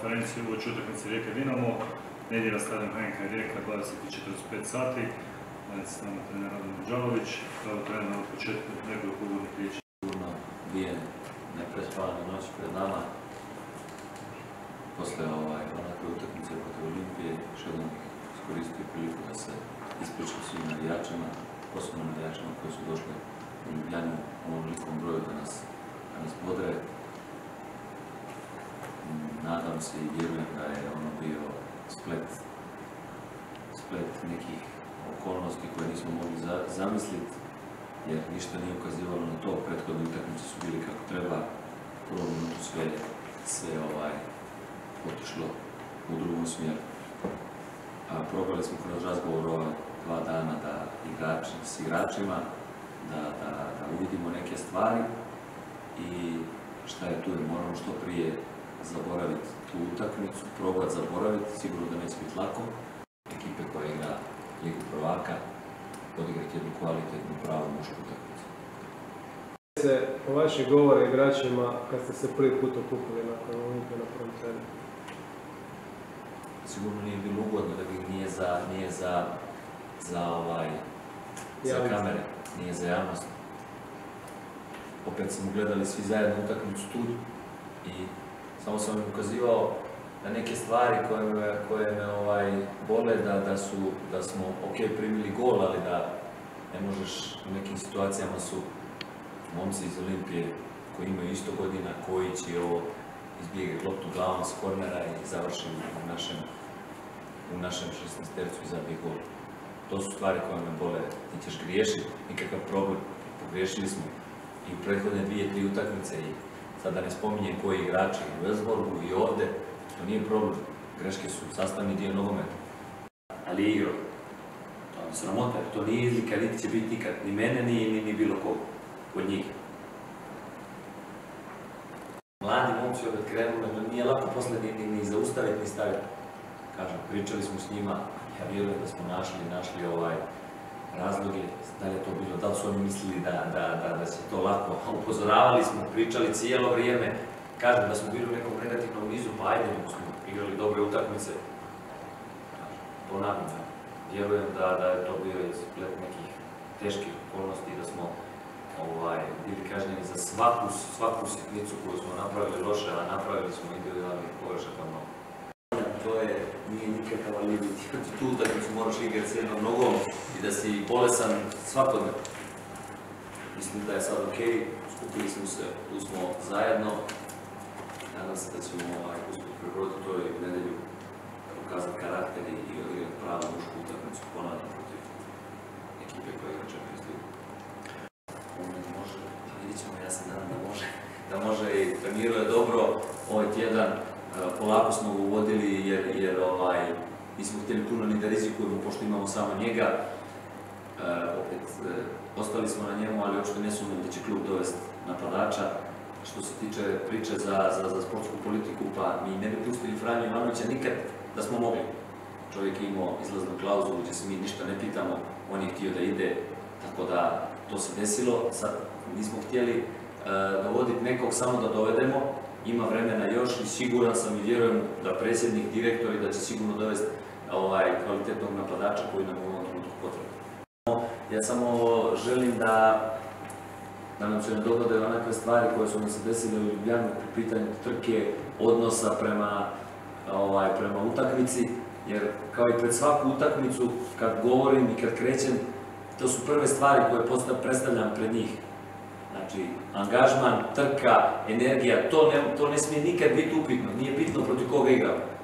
konferenciju uoči utakmice Rijeke Dinamo, nedjelja stadion HNK Rijeka, 20:45 sati. Danas s nama trener Radomir Đalović, kao trener od početka nekoliko uvodnih riječi. Sigurno dvije neprespavane noći pred nama. Posle onakve utakmice protiv Olimpije, još jednom iskoristio priliku da se ispričam svim navijačima, posebno navijačima koji su došli u Ljubljanu u ovolikom broju da nas bodre. Nadam se i vjerujem da je ono bio splet nekih okolnosti koje nismo mogli zamisliti, jer ništa nije ukazivalo na to. Prethodne utakmice su bili kako treba, prvu minutu sve otišlo u drugom smjeru. Probali smo kroz razgovor ova 2 dana s igračima, da uvidimo neke stvari i šta je tu, jer moramo što prije zaboraviti tu utakmicu, probati zaboraviti, sigurno da neće biti lako. Ekipe koja igra Ligu prvaka, odigrati jednu kvalitetnu, pravu mušku utakmicu. Po vaših govora igračima kad ste se prvi put okupili nakon Olimpije na prvom treningu? Sigurno nije bilo ugodno da nije za kamere, nije za javnost. Opet smo gledali svi zajedno utakmicu tu i samo sam im ukazivao na neke stvari koje me bole, da smo primili gol, ali da ne možeš, u nekim situacijama su momci iz Olimpije koji imaju isto godina, koji će izbjegati loptu glavom s kornera i završi u našem 16-tercu i zabije gol. To su stvari koje me bole. Ti ćeš griješiti, nikakav problem. Pogriješili smo i u prethodne 2-3 utakmice i sada ne spominjem koji igrači u Elfsborgu i ovde, to nije problem. Greške su sastavni dio nogometa. Ali je igro. To je sramota, to nije izlika, niti će biti nikad. Ni mene, ni bilo kog od njih. Mladi momci ovdje krenuli, nije lako posle ni zaustaviti, ni staviti. Kažem, pričali smo s njima, ja vjerujem da smo našli razloge, da li je to bilo, da li su oni mislili da će to lako. Upozoravali smo, pričali cijelo vrijeme, kažem da smo bili u nekom negativnom nizu, pa ajde, smo igrali dobre utakmice. Ponavljam, vjerujem da je to bio splet nekih teških okolnosti, da smo bili kažnjeni za svaku sitnicu koju smo napravili loše, a napravili smo individualnih pogrešaka mnogo. To nije nikakav alibi, tu utakmicu moraš igrati s jednom nogom i da si bolesan svakodnevno. Mislim da je sad ok, skupili smo se, tu smo zajedno. Nadam se da ćemo uspjeti prebroditi to i u nedelju pokazati karakter i odigrati pravu mušku utakmicu, ponavljam, protiv ekipe koja igra Champions League. Može, vidjet ćemo, ja se nadam da može i treniruje dobro ovaj tjedan. Polako smo ga uvodili jer nismo htjeli puno ni da rizikujemo, pošto imamo samo njega. Opet, ostali smo na njemu, ali uopšte ne sumnjam da će klub dovesti napadača. Što se tiče priče za sportsku politiku, pa mi ne bi pustili Franju Ivanovića nikad da smo mogli. Čovjek je imao izlaznu klauzulu gdje se mi ništa ne pitamo, on je htio da ide, tako da to se desilo. Sad nismo htjeli dovoditi nekog samo da dovedemo, ima vremena još i siguran sam i vjerujem da predsjednik, direktor i da će sigurno dovesti kvalitetnog napadača koji nam u ovom trenutku potrebno. Ja samo želim da nam se ne dogode onakve stvari koje su nam se desile u Ljubljani po pitanju trke, odnosa prema utakmici, jer kao i pred svaku utakmicu kad govorim i kad krećem, to su prve stvari koje predstavljam pred njih. Znači, angažman, trka, energija, to ne smije nikad biti upitno, nije bitno protiv koga igramo.